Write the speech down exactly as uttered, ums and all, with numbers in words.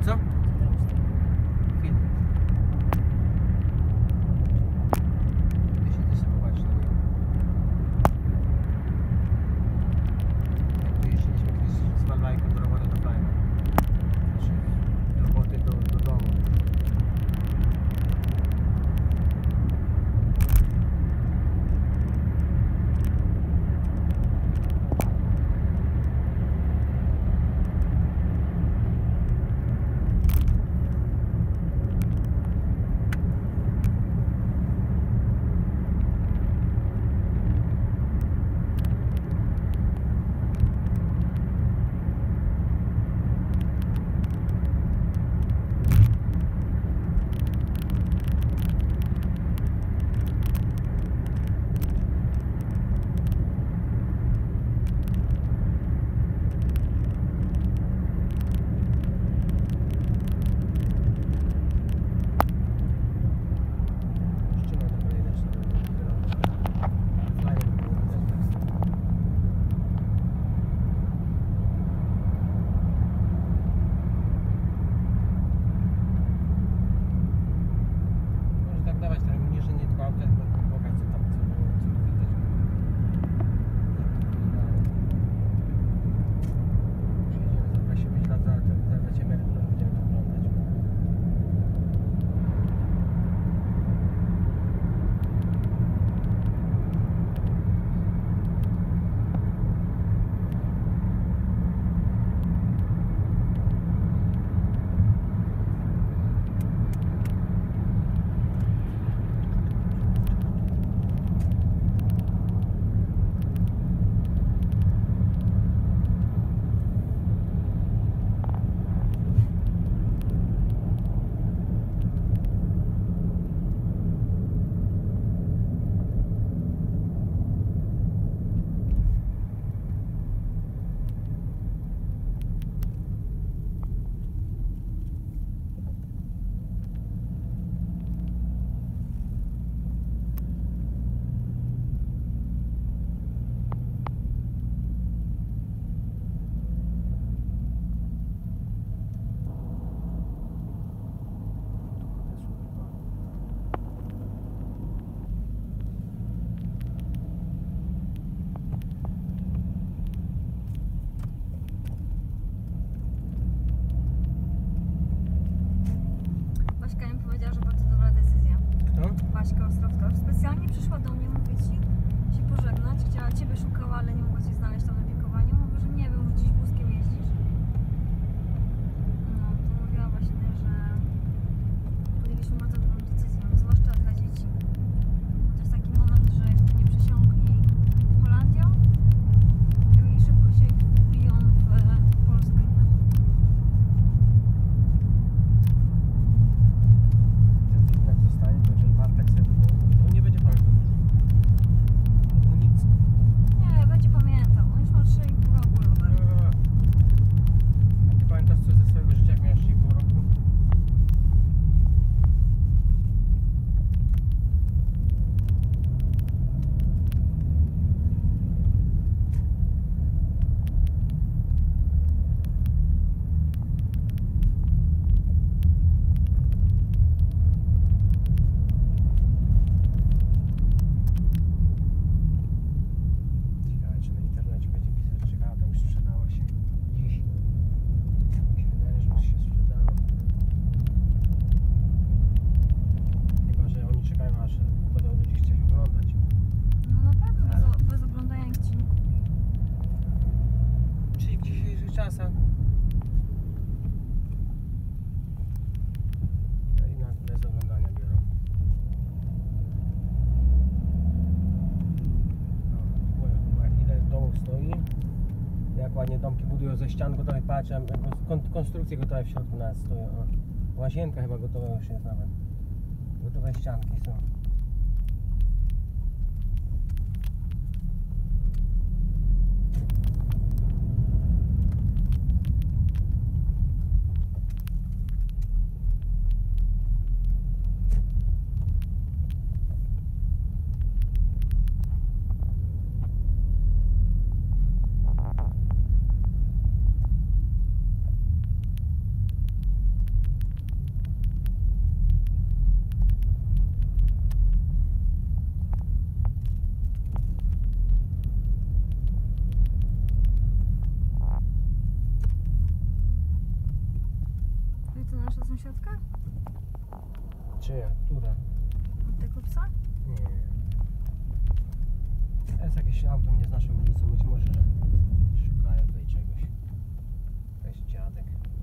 Co? Film. Jeśli ty sobie popatrz na niego. Jak tu jeździliśmy kiedyś z Malwajką do roboty do Fajna. Znaczy z roboty do, do domu. Specjalnie przyszła do mnie, mówię ci, się pożegnać. Chciała ciebie szukała, ale nie mogła cię znaleźć tam na pikowaniu. Mówię, że nie wiem, że gdzieś wózkiem jeździsz. No, to mówiła właśnie, że podjęliśmy bardzo dobrą decyzję, zwłaszcza dla dzieci. Bo to jest taki moment, że jeszcze nie przesiąkli Holandią i szybko się wbiją w Polskę. Nie? Jak zostanie, to będzie Bartek sobie no nie będzie pamiętał już. Albo nic. Nie, będzie pamiętał. On już ma trzy i pół roku rower. A ty pamiętasz coś ze swojego życia, jak miałeś trzy i pół roku? Czasem. I nas bez oglądania biorą. No, ile domów stoi. Jak ładnie domki budują ze ścian gotowych, patrzę, konstrukcje gotowe w środku nas stoją. O. Łazienka chyba gotowa już jest nawet. Gotowe ścianki są. to nasza sąsiadka? Czyja? Która? Od tego psa? Nie. Jest jakieś auto nie z naszej ulicy, być może, że szukają tutaj czegoś. Jakiś dziadek.